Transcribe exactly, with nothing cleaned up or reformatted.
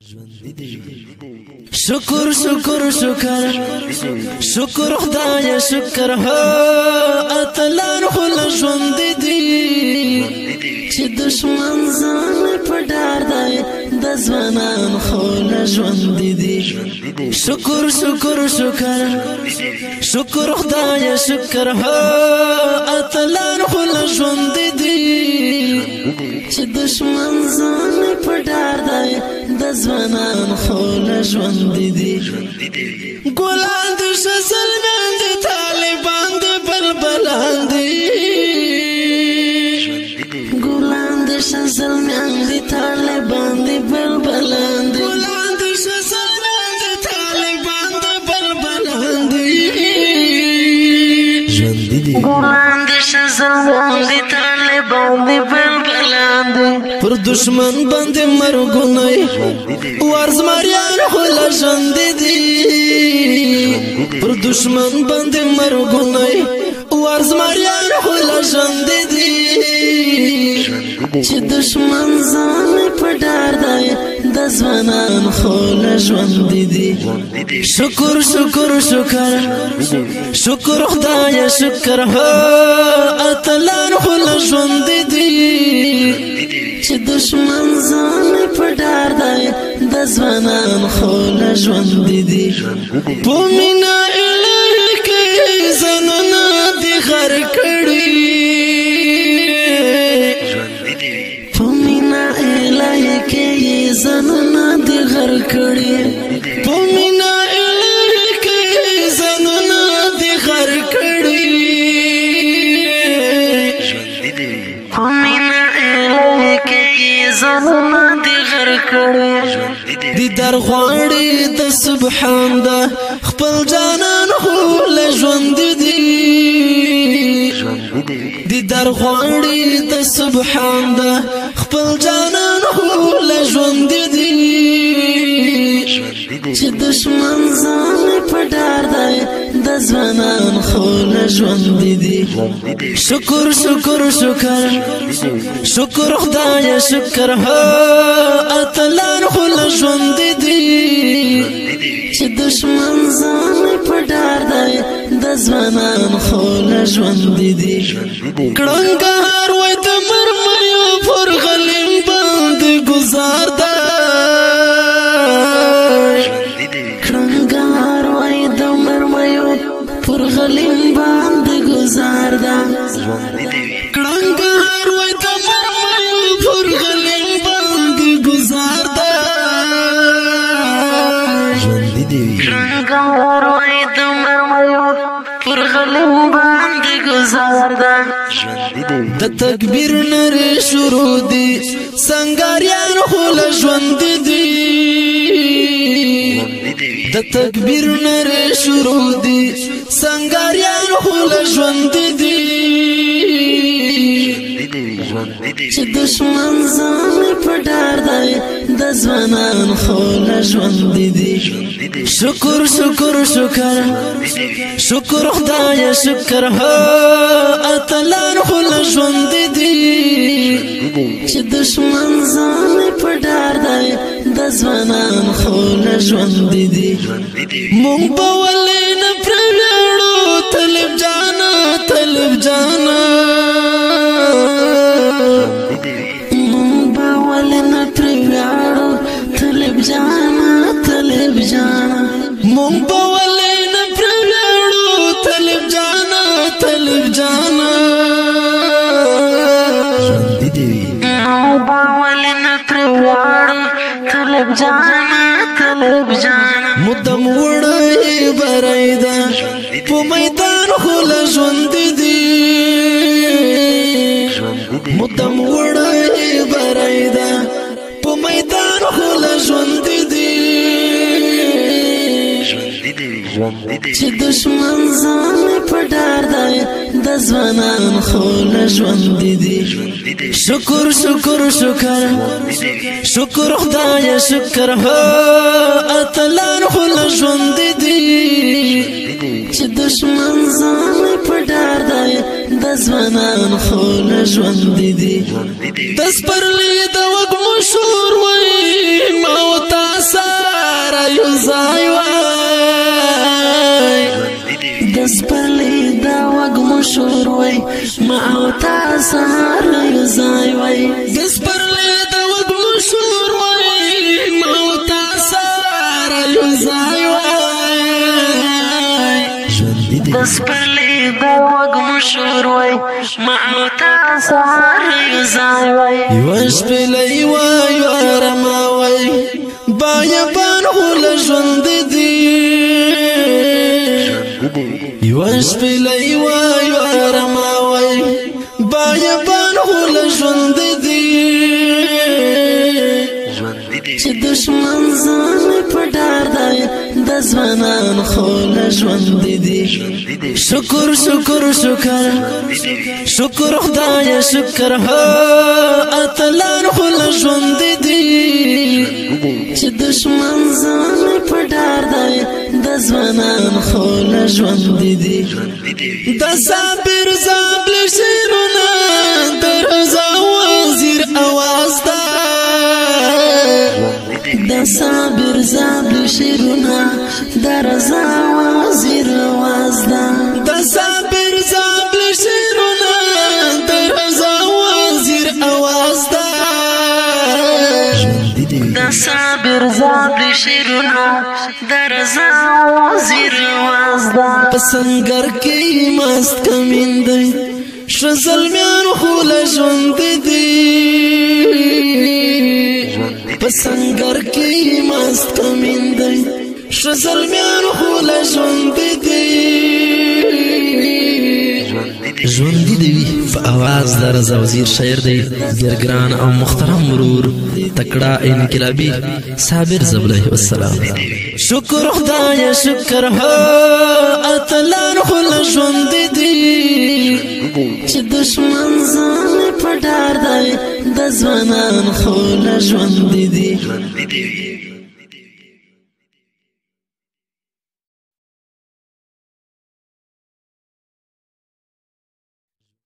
شکر شکر شکر شکر خدای شکر هو اتلان خل ژوند دی چې دشمن ځان په ډار دی د ځوانان خل ژوند دی شکر شکر شکر شکر خدای شکر هو اتلان خل ژوند دی چې دشمن ځان په ډار دی د ځوانان خل ژوند دی ګلان د شزل باندې طالبان د بلبلان دی ګلان د شزل باندې طالبان د بلبلان دی ګلان د شزل باندې طالبان د بلبلان دی ژوند دی ګلان د شزل باندې طالبان د بلبلان دی پر دشمن باندې مرګونی ورز مریان خل ژوند دی پر دشمن باندې مرګونی ورز مریان خل ژوند دی چې دشمن ځان په ډار دی د ځوانان خل ژوند دی شکر شکر شکر شکر خدای شکر هو اتلان خل ژوند دی چې دشمن ځان په ډار دی د ځوانان خل ژوند دی په مینا الهی کې زنونه دي غر کړي په مینا الهی کې زنونه دي غر کړي په مینا الهی کې زنونه دي غر کړي په مینا الهی کې زنونه دي غر کړي دي در غواړي د سبحان د خپل جانان خل ژوند دی دي در غواړي د سبحان د خپل جانان خل ژوند دی چې دشمن ځان په ډار دی د ځوانان خل ژوند دی شکر شکر شکر شکر خدای شکر هو اتلان خل ژوند دی چې دشمن ځان په ډار دی د ځوانان خل ژوند دی کړنګار وای د مرمیو پر غلیم باندې گزار دی کړنګار وای د مرمیو پر غلیم باندې گزار دی کړنګار وای د مرمیو پر غلیم باندې گزار دی کړنګار وای د مرمیو پر غلیم باندې گزار دی د تکبیر نری شروع دی سنگاریان خل ژوند دی د تکبیر نری شروع دی سنگاریان خل ژوند دی چې دشمن ځان په ډار دی د ځوانان خل ژوند دی شکر شکر شکر شکر خدای شکر هو اتلان خل ژوند دی چې دشمن ځان په ډار دی د ځوانان خل ژوند دی مونږ به ولې نه پرېږدو طالب جانا طالب جانا مونږ به ولې نه پرېږدو طالب جانا طالب جانا مونږ به ولې نه پرېږدو طالب جانا طالب جانا طالب جانا طالب جانا مدام وړي برایدا په میدان خل ژوند دی مدام وړي برایدا په میدان خل ژوند دی چې دشمن ځان په ډار دی د ځوانان خل ژوند دی شکر شکر شکر شکر خدای شکر هو اتلان خل ژوند دی چې دشمن ځان په ډار دی د ځوانان خل ژوند دی د سپرلی د وږمو شور وای ما او تاسو ځای وای د سپرلي دا وږ مشهور وای ما او تا سهار یو ځای وای د سپرلي دا وږ مشهور وای ما او تا سهار یو ځای وای د سپرلي دا وږ مشهور وای ما او تا سهار یو ځای وای یو شپلې وای رما وای بايبان غول ژوند دي یو شپلې وای رما وای بايبان غول ژوند دي چې دشمن ځان په ډار دی د ځوانان خول ژوند دي شکر شکر شکر شکر خدای شکر ها اتلان خول ژوند دي چې دشمن ځان په ډار دی د ځوانان خول ژوند دي د صابر زابل شیرونه د رضا وزیر اواز ده د صابر زابل شیرونه د رضا وزیر اواز ده د صابر زابل شیرونه د رضا وزیر اواز ده د صابر زابل شیرونه د رضا وزیر اواز ده پسنګر کې مست کمین دی شزلمیان خول ژوند دي پسنګر کې مست کمین دی شزلمیان خول ژوند دي ژوند دي په आवाज د رضا وزیر شاعر دی ډیر ګران او محترم مرور تکړه انقلابی صابر زبله والسلام شکر خدای شکر ها اتلان خل ژوند دي چې دشمن ځان په ډار دی د ځوانان خل ژوند دي